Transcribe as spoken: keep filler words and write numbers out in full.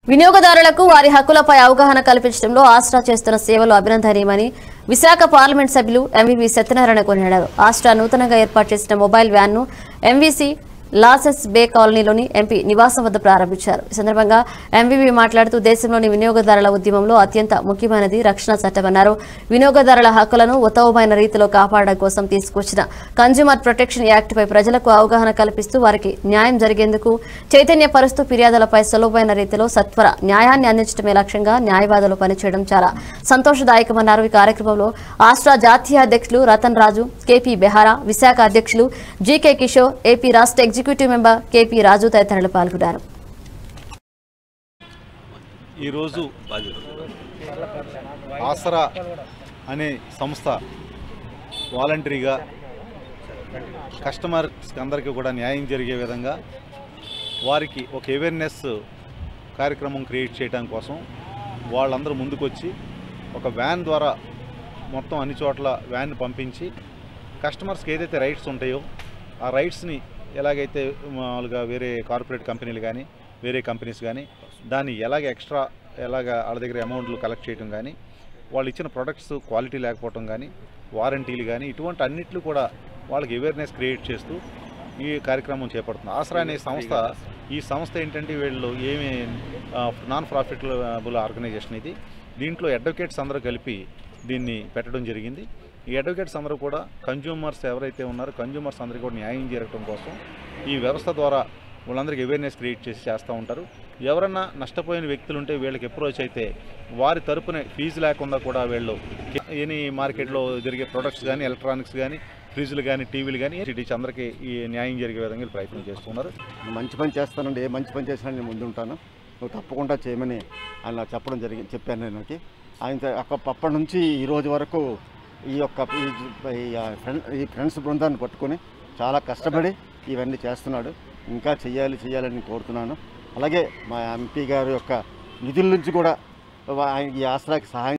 వినియోగదారులకు వారి హక్కులపై అవగాహన కల్పించడంలో ఆస్ట్రా చేస్తున్న సేవలు అభినందనీయమని విశాఖ పార్లమెంట్ సభ్యులు ఎంవీవీ సత్యనారాయణ కొనియాడారు. ఆస్ట్రా నూతనంగా ఏర్పాటు చేసిన మొబైల్ వ్యాన్ను ఎంవీసీ లాసెస్ బే కాలనీలోని ఎంపీ నివాసం వద్ద ప్రారంభించారు. ఈ సందర్భంగా ఎంవీవీ మాట్లాడుతూ దేశంలోని వినియోగదారుల ఉద్యమంలో అత్యంత ముఖ్యమైనది రక్షణ చట్టమన్నారు. వినియోగదారుల హక్కులను ఉత్తమమైన రీతిలో కాపాడడం కోసం తీసుకొచ్చిన కన్జ్యూమర్ ప్రొటెక్షన్ యాక్ట్ పై ప్రజలకు అవగాహన కల్పిస్తూ వారికి న్యాయం జరిగేందుకు చైతన్యపరుస్తూ ఫిర్యాదులపై సులభమైన రీతిలో సత్వర న్యాయాన్ని అందించడమే లక్ష్యంగా న్యాయవాదులు పనిచేయడం చాలా సంతోషదాయకమన్నారు. ఈ కార్యక్రమంలో ఆస్ట్రా జాతీయ అధ్యక్షులు రతన్ రాజు, కేపీ బెహారా, విశాఖ అధ్యక్షులు జీకే కిషోర్, ఏపీ రాష్ట్ర ఎగ్జిక్యూటివ్ మెంబర్ కేపీ రాజు తదితరులు పాల్గొన్నారు. ఈరోజు ఆసరా అనే సంస్థ వాలంటరీగా కస్టమర్స్ అందరికీ కూడా న్యాయం జరిగే విధంగా వారికి ఒక అవేర్నెస్ కార్యక్రమం క్రియేట్ చేయడం కోసం వాళ్ళందరూ ముందుకొచ్చి ఒక వ్యాన్ ద్వారా మొత్తం అన్ని చోట్ల వ్యాన్ పంపించి కస్టమర్స్కి ఏదైతే రైట్స్ ఉంటాయో ఆ రైట్స్ని ఎలాగైతే మామూలుగా వేరే కార్పొరేట్ కంపెనీలు కానీ వేరే కంపెనీస్ కానీ దాన్ని ఎలాగ ఎక్స్ట్రా ఎలాగ వాళ్ళ దగ్గర అమౌంట్లు కలెక్ట్ చేయడం కానీ వాళ్ళు ఇచ్చిన ప్రొడక్ట్స్ క్వాలిటీ లేకపోవడం కానీ వారంటీలు కానీ ఇటువంటి అన్నిట్లు కూడా వాళ్ళకి అవేర్నెస్ క్రియేట్ చేస్తూ ఈ కార్యక్రమం చేపడుతుంది. ఆసరా అనే సంస్థ ఈ సంస్థ ఏంటంటే వీళ్ళు ఏమి నాన్ ప్రాఫిటబుల్ ఆర్గనైజేషన్ ఇది. దీంట్లో అడ్వకేట్స్ అందరూ కలిపి దీన్ని పెట్టడం జరిగింది. ఈ అడ్వకేట్స్ అందరూ కూడా కన్జ్యూమర్స్ ఎవరైతే ఉన్నారో కన్జ్యూమర్స్ అందరికీ కూడా న్యాయం జరగడం కోసం ఈ వ్యవస్థ ద్వారా వాళ్ళందరికీ అవేర్నెస్ క్రియేట్ చేసి చేస్తూ ఉంటారు. ఎవరన్నా నష్టపోయిన వ్యక్తులు ఉంటే వీళ్ళకి అప్రోచ్ అయితే వారి తరపున ఫీజు లేకుండా కూడా వీళ్ళు ఎనీ మార్కెట్లో జరిగే ప్రొడక్ట్స్ కానీ ఎలక్ట్రానిక్స్ కానీ ఫ్రిడ్జ్లు కానీ టీవీలు కానీ సిటీస్ అందరికీ ఈ న్యాయం జరిగే విధంగా ప్రయత్నం చేస్తున్నారు. మంచి పని చేస్తానండి, ఏ మంచి పని చేసినా నేను ముందుంటాను, నువ్వు తప్పకుండా చేయమని ఆయన చెప్పడం జరిగింది చెప్పాను నేను. ఆయన అప్పటి నుంచి ఈ రోజు వరకు ఈ యొక్క ఈ ఫ్రెండ్స్ బృందాన్ని పట్టుకొని చాలా కష్టపడి ఇవన్నీ చేస్తున్నాడు. ఇంకా చెయ్యాలి చెయ్యాలని కోరుతున్నాను. అలాగే మా ఎంపీ గారి యొక్క నిధుల నుంచి కూడా ఈ ఆసరాకి సహాయం